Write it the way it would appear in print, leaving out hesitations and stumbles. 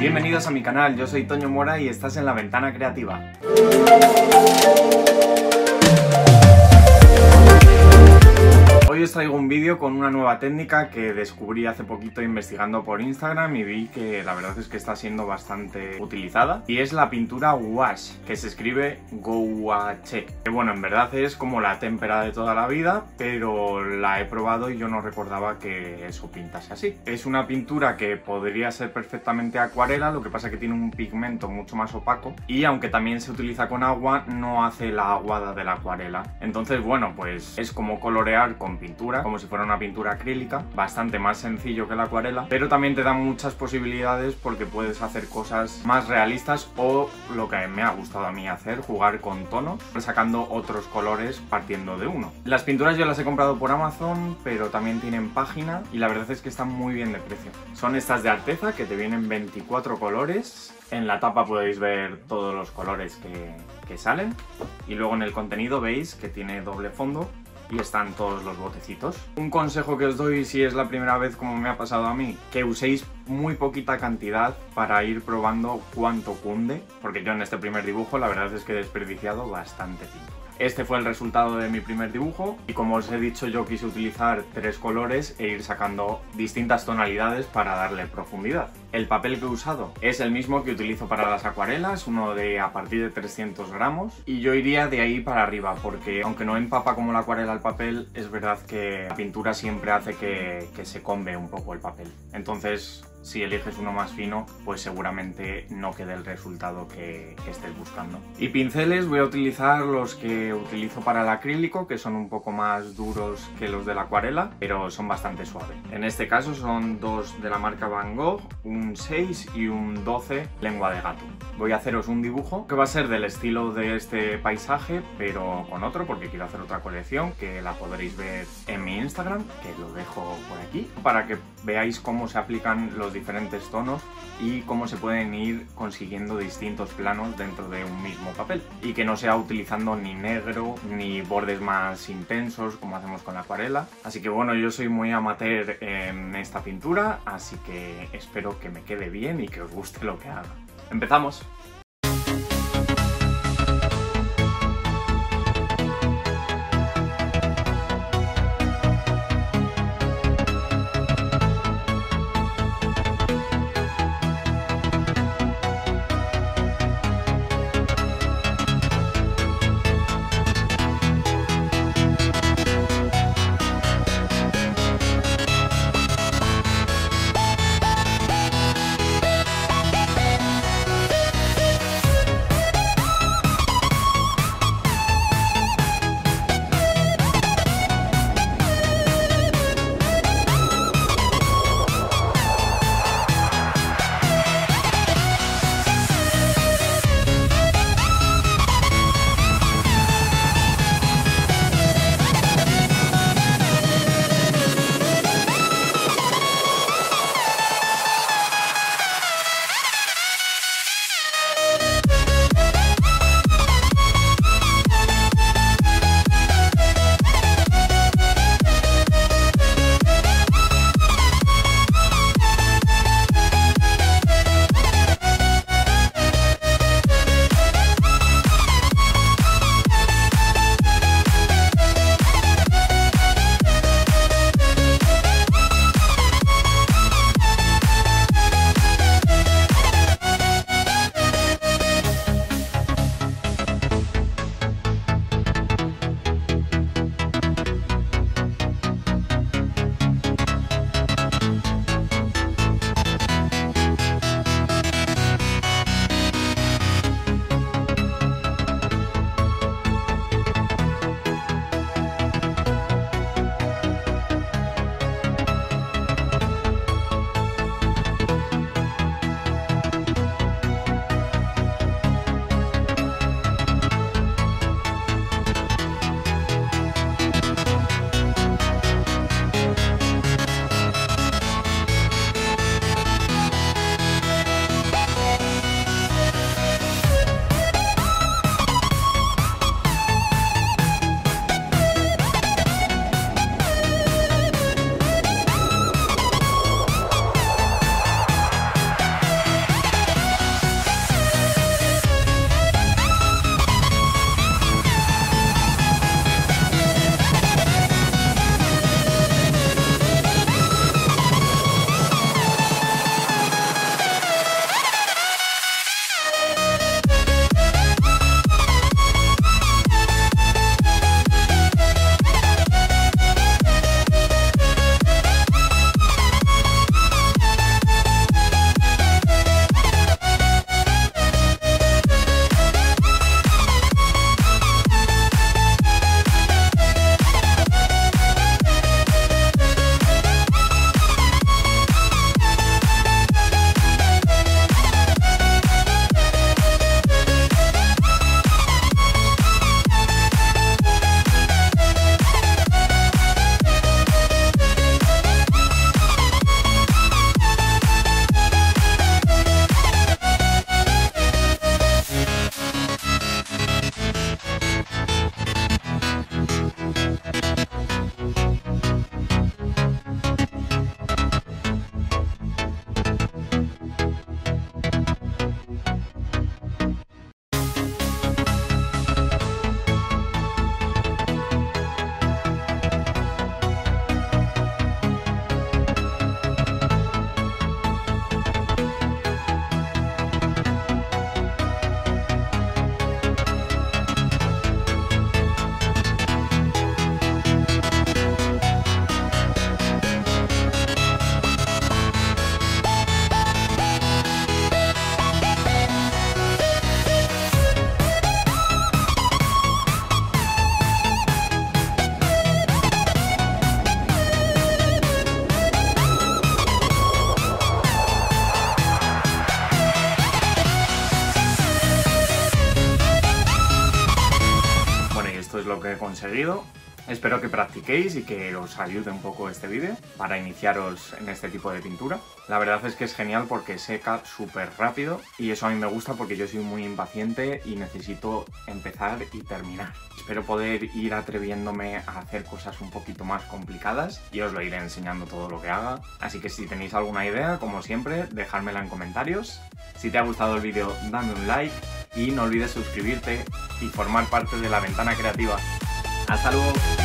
Bienvenidos a mi canal, yo soy Toño Mora y estás en La Ventana Creativa. Hoy os traigo un vídeo con una nueva técnica que descubrí hace poquito investigando por Instagram y vi que la verdad es que está siendo bastante utilizada, y es la pintura gouache, que se escribe gouache, que bueno, en verdad es como la témpera de toda la vida, pero la he probado y yo no recordaba que eso pintase así. Es una pintura que podría ser perfectamente acuarela, lo que pasa que tiene un pigmento mucho más opaco y aunque también se utiliza con agua, no hace la aguada de la acuarela. Entonces bueno, pues es como colorear con pintura, como si fuera una pintura acrílica, bastante más sencillo que la acuarela, pero también te da muchas posibilidades porque puedes hacer cosas más realistas o, lo que me ha gustado a mí hacer, jugar con tonos, sacando otros colores partiendo de uno. Las pinturas yo las he comprado por Amazon, pero también tienen página y la verdad es que están muy bien de precio. Son estas de Arteza, que te vienen 24 colores. En la tapa podéis ver todos los colores que salen, y luego en el contenido veis que tiene doble fondo y están todos los botecitos. Un consejo que os doy si es la primera vez, como me ha pasado a mí, que uséis muy poquita cantidad para ir probando cuánto cunde, porque yo en este primer dibujo la verdad es que he desperdiciado bastante pintura. Este fue el resultado de mi primer dibujo y, como os he dicho, yo quise utilizar 3 colores e ir sacando distintas tonalidades para darle profundidad. El papel que he usado es el mismo que utilizo para las acuarelas, uno de a partir de 300 gramos, y yo iría de ahí para arriba porque, aunque no empapa como la acuarela el papel, es verdad que la pintura siempre hace que se combe un poco el papel. Entonces, si eliges uno más fino, pues seguramente no quede el resultado que estés buscando. Y pinceles voy a utilizar los que utilizo para el acrílico, que son un poco más duros que los de la acuarela, pero son bastante suaves. En este caso son dos de la marca Van Gogh, un 6 y un 12 lengua de gato. Voy a haceros un dibujo que va a ser del estilo de este paisaje, pero con otro, porque quiero hacer otra colección que la podréis ver en mi Instagram, que lo dejo por aquí, para que veáis cómo se aplican los diferentes tonos y cómo se pueden ir consiguiendo distintos planos dentro de un mismo papel, y que no sea utilizando ni negro ni bordes más intensos como hacemos con la acuarela. Así que bueno, yo soy muy amateur en esta pintura, así que espero que me quede bien y que os guste lo que haga. ¡Empezamos! que he conseguido. Espero que practiquéis y que os ayude un poco este vídeo para iniciaros en este tipo de pintura. La verdad es que es genial porque seca súper rápido y eso a mí me gusta porque yo soy muy impaciente y necesito empezar y terminar. Espero poder ir atreviéndome a hacer cosas un poquito más complicadas y os lo iré enseñando todo lo que haga. Así que si tenéis alguna idea, como siempre, dejádmela en comentarios. Si te ha gustado el vídeo, dame un like y no olvides suscribirte y formar parte de la ventana creativa. ¡Hasta luego!